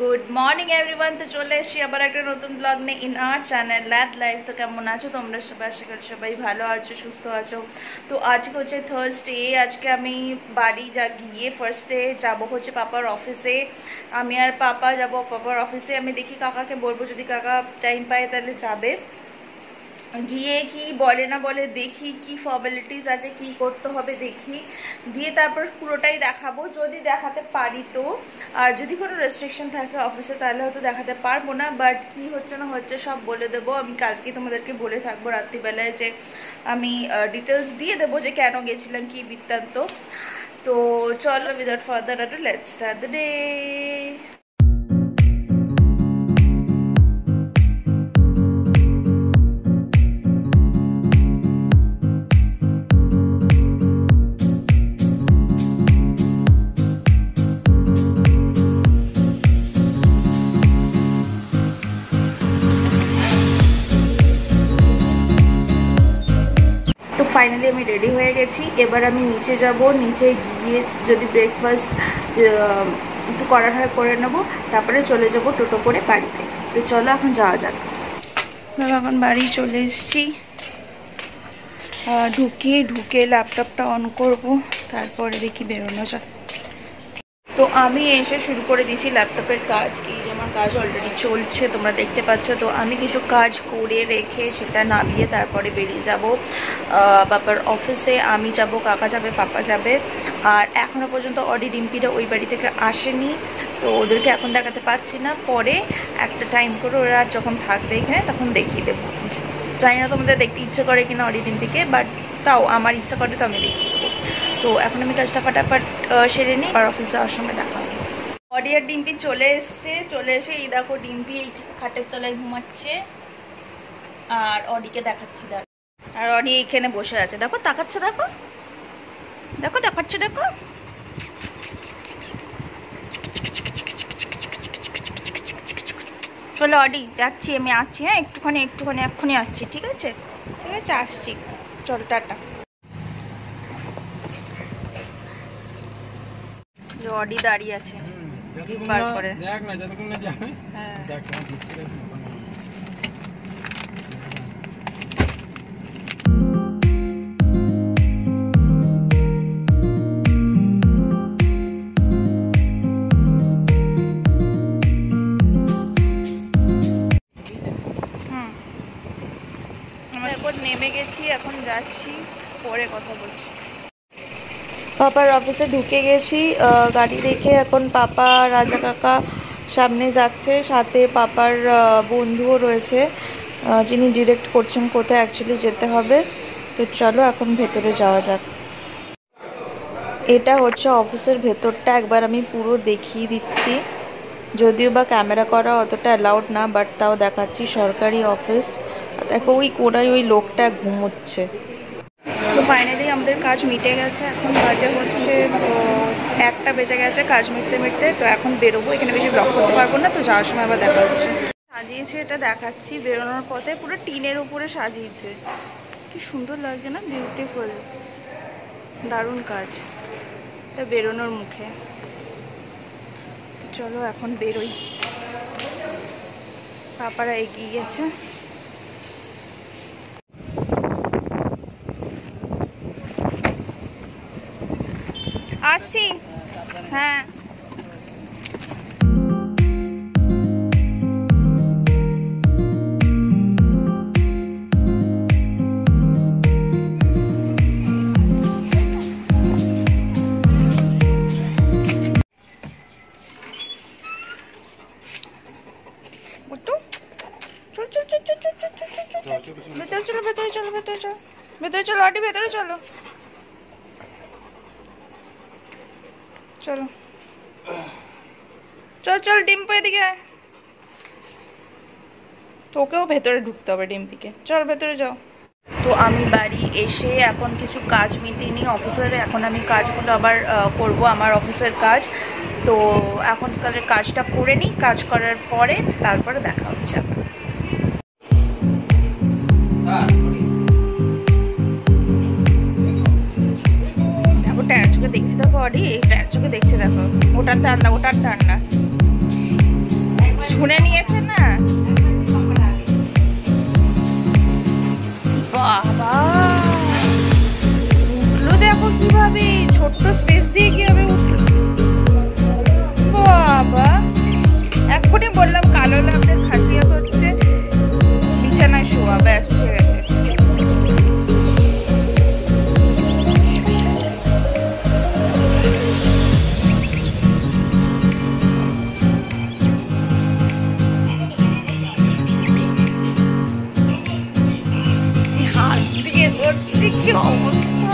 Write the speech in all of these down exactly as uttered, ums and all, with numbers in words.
Good morning everyone. তো চলে এসেছি আবার একটা নতুন ব্লগ নিয়ে in our channel lad life. তো কেমন আছো তোমরা সবাই? আশা করি সবাই ভালো আছো, সুস্থ আছো। তো আজকে হচ্ছে থার্সডে। আজকে আমি বাড়ি যা গিয়ে ফার্স্টে যাবো হচ্ছে পাপার অফিসে। আমি আর পাপা যাব পাপার অফিসে। আমি দেখি কাকাকে বলবো, যদি কাকা টাইম পায় তাহলে যাবে। গিয়ে কি বলে না বলে দেখি, কি ফর্মালিটিস আছে, কি করতে হবে দেখি, দিয়ে তারপর পুরোটাই দেখাবো যদি দেখাতে পারি তো। আর যদি কোনো রেস্ট্রিকশন থাকে অফিসে তাহলে হয়তো দেখাতে পারবো না, বাট কি হচ্ছে না হচ্ছে সব বলে দেবো। আমি কালকে তোমাদেরকে বলে থাকবো রাত্রিবেলায়, যে আমি ডিটেলস দিয়ে দেবো যে কেন গেছিলাম, কি বৃত্তান্ত। তো চলো, without further ado let's start the day. Finally আমি রেডি হয়ে গেছি। এবার আমি নিচে যাব, নিচে গিয়ে যদি ব্রেকফাস্ট একটু করার হয় করে নেবো, তারপরে চলে যাব টোটো করে বাড়িতে। তো চলো এখন যাওয়া যাক। এখন বাড়ি চলে এসেছি। ঢুকে ঢুকে ল্যাপটপটা অন করব, তারপরে দেখি বেরোনো যাক। তো আমি এসে শুরু করে দিয়েছি ল্যাপটপের কাজ। এই যে আমার কাজ অলরেডি চলছে, তোমরা দেখতে পাচ্ছ। তো আমি কিছু কাজ করে রেখে সেটা নামিয়ে তারপরে বেরিয়ে যাব পাপার অফিসে। আমি যাব, কাকা যাবে, পাপা যাবে। আর এখনও পর্যন্ত অডি ডিম্পিরা ওই বাড়ি থেকে আসেনি, তো ওদেরকে এখন দেখাতে পাচ্ছি না। পরে একটা টাইম করে ওরা যখন থাকবে এখানে তখন দেখিয়ে দেবো। জানি না তোমাদের দেখতে ইচ্ছে করে কিনা অডি ডিম্পিকে, বাট তাও আমার ইচ্ছা করে তো আমি দেখি। তো এখন আমি কাজটা ফাটাফাট সেরে নিই, আর অফিসে যাওয়ার সময় দেখা হবে। অডি আর ডিম্পি চলে এসছে। চলে এসে এই দেখো ডিম্পি এই খাটের তলায় ঘুমাচ্ছে, আর অডিকে দেখাচ্ছি। দাঁড় আর অডি এখানে বসে আছে, দেখো তাকাচ্ছে, দেখো দেখো দেখাচ্ছে, দেখো। চলো অডি, যাচ্ছি আমি, আসছি। হ্যাঁ একটুখানি একটুখানি এক্ষুনি আসছি, ঠিক আছে ঠিক আছে আসছি। চল টাটা। অডি দাঁড়িয়ে আছে বার করে। নেমে গেছি, এখন যাচ্ছি, পরে কথা বলছি। পাপার অফিসে ঢুকে গেছি গাড়ি রেখে। এখন পাপা রাজা কাকা সামনে যাচ্ছে, সাথে পাপার বন্ধুও রয়েছে যিনি ডিরেক্ট করছেন কোথায় অ্যাকচুয়ালি যেতে হবে। তো চলো এখন ভেতরে যাওয়া যাক। এটা হচ্ছে অফিসের ভেতরটা, একবার আমি পুরো দেখিয়ে দিচ্ছি। যদিও বা ক্যামেরা করা অতটা অ্যালাউড না, বাট তাও দেখাচ্ছি। সরকারি অফিস। দেখো ওই কোনায় ওই লোকটা ঘুমোচ্ছে। সো ফাইনালি আমাদের কাজ মিটে গেছে। এখন বাজে হচ্ছে একটা বেজে গেছে কাজ মিটতে মিটতে। তো এখন বেরোবো, এখানে বেশি ব্লগ করতে পারবো না, তো যাওয়ার সময় আবার দেখা হচ্ছে। সাজিয়েছে এটা দেখাচ্ছি। বেরোনোর পথে পুরো টিনের উপরে সাজিয়েছে, কি সুন্দর লাগছে না, বিউটিফুল, দারুণ কাজ। এটা বেরোনোর মুখে। তো চলো এখন বেরোই। পাপারা এগিয়ে গেছে। আসছি, হ্যাঁ। ভেতরে চলো, ভেতরে চলো, ভেতরে চলো, ভেতরে চলো অডি, ভেতরে চলো, চলো চল চল। ডিম্পি এদিকে, তোকেও ভেতরে ঢুকতে হবে ডিম্পিকে। চল ভেতরে যাও। তো আমি বাড়ি এসে এখন কিছু কাজ মিটিনি অফিসের। এখন আমি কাজগুলো আবার করব, আমার অফিসের কাজ। তো এখন তাহলে কাজটা করে নিই, কাজ করার পরে তারপরে দেখা হচ্ছে আবার। দেখছি দেখো অডি, এই টায়ার চোখে দেখছি, দেখো ওটার ঠান্ডা, ওটার ঠান্ডা। শুনে নিয়েছে না বাবা উঠলো দেখো কিভাবে ছোট্ট স্পেস দিয়ে কিভাবে উঠলো বাবা এক্ষুনি বললাম কালো লাভের খাসিয়াত হচ্ছে বিছানায় শোয়া ব্যাস উঠে গেছে কি অবস্থা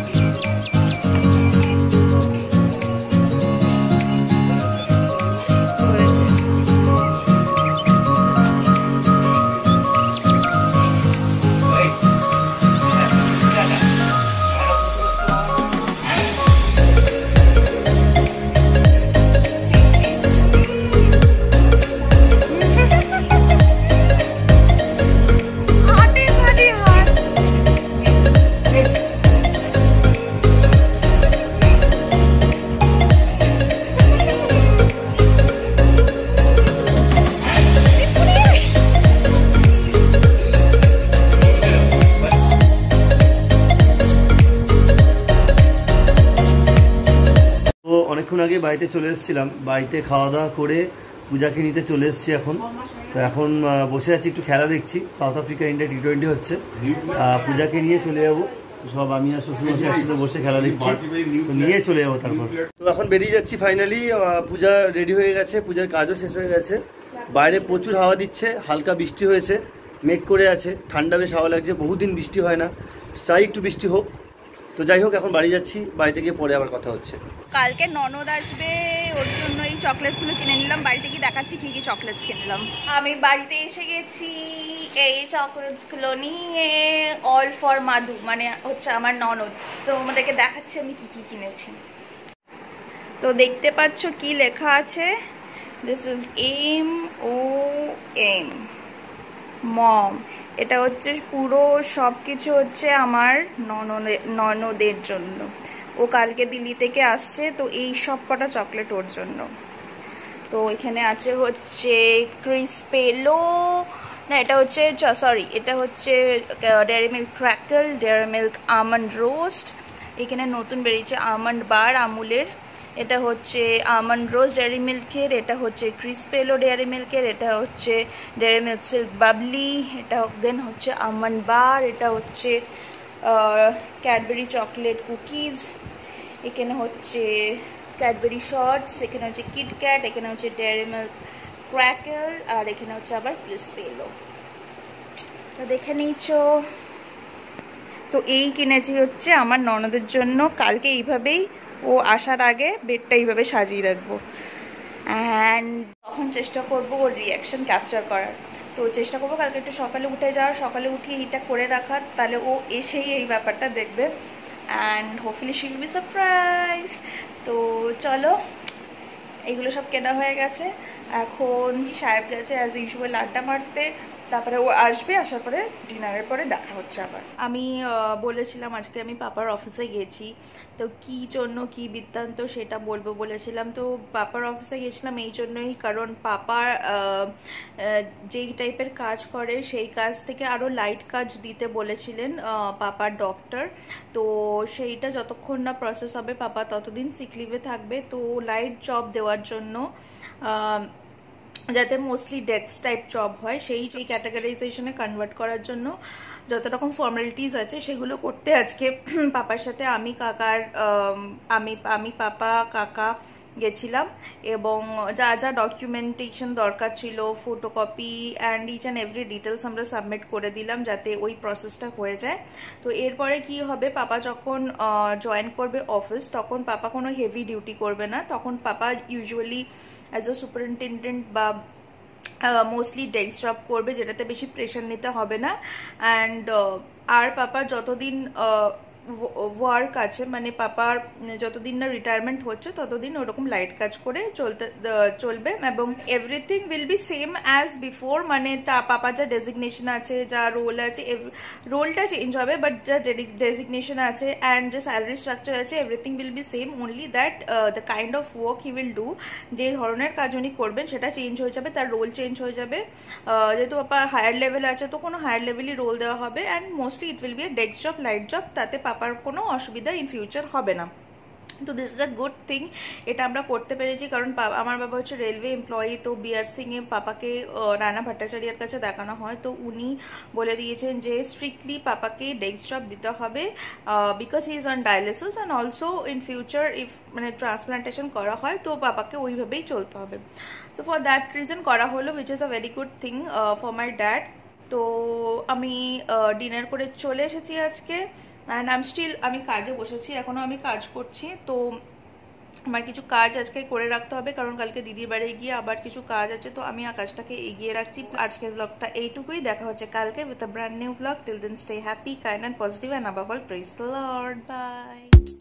অনেকক্ষণ আগে বাড়িতে চলে এসেছিলাম বাড়িতে খাওয়া দাওয়া করে পূজাকে নিতে চলে এসেছি এখন তো এখন বসে আছি একটু খেলা দেখছি South Africa India T twenty হচ্ছে পূজাকে নিয়ে চলে যাবো সব আমি আর শ্বশুরমশাই একসাথে বসে খেলা দেখছি তো নিয়ে চলে যাবো তারপর তো এখন বেরিয়ে যাচ্ছি ফাইনালি পূজা রেডি হয়ে গেছে পূজার কাজও শেষ হয়ে গেছে বাইরে প্রচুর হাওয়া দিচ্ছে হালকা বৃষ্টি হয়েছে মেঘ করে আছে ঠান্ডা বেশ হাওয়া লাগছে বহুদিন বৃষ্টি হয় না চাই একটু বৃষ্টি হোক তো যাই হোক এখন বাড়ি যাচ্ছি বাড়িতে গিয়ে পরে আবার কথা হচ্ছে কালকে ননদ আসবে ওর জন্য এই চকলেটসগুলো কিনে নিলাম বাড়িতে গিয়ে দেখাচ্ছি কি কি চকলেটস কিনলাম আমি বাড়িতে এসে গেছি এই চকলেটসগুলো নিয়ে অল ফর মাধু মানে হচ্ছে আমার ননদ তো আমাদেরকে দেখাচ্ছি আমি কি কি কিনেছি তো দেখতে পাচ্ছ কি লেখা আছে this is M O M mom এটা হচ্ছে পুরো সব কিছু হচ্ছে আমার ননদের ননদের জন্য ও কালকে দিল্লি থেকে আসছে তো এই সব কটা চকলেট ওর জন্য তো এখানে আছে হচ্ছে ক্রিসপেলো না এটা হচ্ছে সরি এটা হচ্ছে Dairy Milk crackle Dairy Milk almond roast এখানে নতুন বেরিয়েছে আমন্ড বার আমুলের এটা হচ্ছে আমন্ড রোস্ট ডেয়ারি মিল্কের এটা হচ্ছে ক্রিসপেলো ডেয়ারি মিল্কের এটা হচ্ছে ডেয়ারি মিল্ক সিল্ক বাবলি এটা দেন হচ্ছে আমন্ড বার এটা হচ্ছে ক্যাডবেরি চকলেট কুকিজ এখানে হচ্ছে ক্যাডবেরি শর্টস এখানে হচ্ছে কিটক্যাট এখানে হচ্ছে ডেয়ারি মিল্ক ক্র্যাকল আর এখানে হচ্ছে আবার ক্রিসপেলো তো দেখে নিচ্ছ তো এই কিনেছি হচ্ছে আমার ননদের জন্য কালকে এইভাবেই ও আসার আগে বেডটা এইভাবে সাজিয়ে রাখবো অ্যান্ড তখন চেষ্টা করবো ওর রিয়াকশন ক্যাপচার করার তো চেষ্টা করবো কালকে একটু সকালে উঠে যাওয়ার সকালে উঠিয়ে এইটা করে রাখার তাহলে ও এসেই এই ব্যাপারটা দেখবে and hopefully she will be surprise তো চলো এইগুলো সব কেনা হয়ে গেছে এখন সাহেব গেছে অ্যাজ ইউজুয়াল আড্ডা মারতে তারপরে ও আসবে আসার পরে ডিনারের পরে দেখা হচ্ছে আবার আমি বলেছিলাম আজকে আমি পাপার অফিসে গেছি তো কি জন্য কি বৃত্তান্ত সেটা বলবো বলেছিলাম তো পাপার অফিসে গেছিলাম এই জন্যই কারণ পাপার যেই টাইপের কাজ করে সেই কাজ থেকে আরও লাইট কাজ দিতে বলেছিলেন পাপার ডক্টর তো সেইটা যতক্ষণ না প্রসেস হবে পাপা ততদিন সিক লিভে থাকবে তো লাইট জব দেওয়ার জন্য যাতে মোস্টলি ডেস্ক টাইপ জব হয় সেই সেই ক্যাটাগরাইজেশনে কনভার্ট করার জন্য যত রকম ফর্মালিটিস আছে সেগুলো করতে আজকে পাপার সাথে আমি কাকার আমি আমি পাপা কাকা গেছিলাম এবং যা যা ডকুমেন্টেশন দরকার ছিল photocopy and each and every details আমরা সাবমিট করে দিলাম যাতে ওই প্রসেসটা হয়ে যায় তো এরপরে কি হবে পাপা যখন জয়েন করবে অফিস তখন পাপা কোনো হেভি ডিউটি করবে না তখন papa usually as a superintendent বা মোস্টলি ডেস্ক জব করবে যেটাতে বেশি প্রেশার নিতে হবে না অ্যান্ড আর পাপা যতদিন ওয়ার্ক আছে, মানে পাপার যতদিন না রিটায়ারমেন্ট হচ্ছে ততদিন ওরকম লাইট কাজ করে চলতে চলবে এবং everything will be same as before, মানে তা পাপার যা ডেজিগনেশন আছে, যা রোল আছে, রোলটা চেঞ্জ হবে বাট যা ডেজিগনেশন আছে অ্যান্ড যে স্যালারি স্ট্রাকচার আছে everything will be same, only that the kind of work he will do, যে ধরনের কাজ উনি করবেন সেটা চেঞ্জ হয়ে যাবে, তার রোল চেঞ্জ হয়ে যাবে। যেহেতু পাপা হায়ার লেভেল আছে তো কোনো হায়ার লেভেলই রোল দেওয়া হবে and mostly it will be a desk job, light job, তাতে পাপার কোনো অসুবিধা ইন ফিউচার হবে না। তো this is the good thing, এটা আমরা করতে পেরেছি কারণ আমার বাবা হচ্ছে রেলওয়ে এমপ্লয়ি, তো বিআর সিং এ পাপাকে রানা ভট্টাচার্যের কাছে দেখানো হয়, তো উনি বলে দিয়েছেন যে স্ট্রিক্টলি পাপাকে ডেস্ক জব দিতে হবে because he is on dialysis and also in future if মানে ট্রান্সপ্লান্টেশন করা হয় তো পাপাকে ওইভাবেই চলতে হবে। তো ফর দ্যাট রিজন করা হলো, which is a very good thing for my dad. তো আমি ডিনার করে চলে এসেছি আজকে অ্যান্ড আই এম স্টিল, আমি কাজে বসেছি, এখনও আমি কাজ করছি। তো আমার কিছু কাজ আজকে করে রাখতে হবে কারণ কালকে দিদির বাড়ি গিয়ে আবার কিছু কাজ আছে, তো আমি কাজটাকে এগিয়ে রাখছি। আজকের ব্লগটা এইটুকুই, দেখা হচ্ছে কালকে with a brand new blog. Till then stay happy, kind and positive and above all praise the lord. By.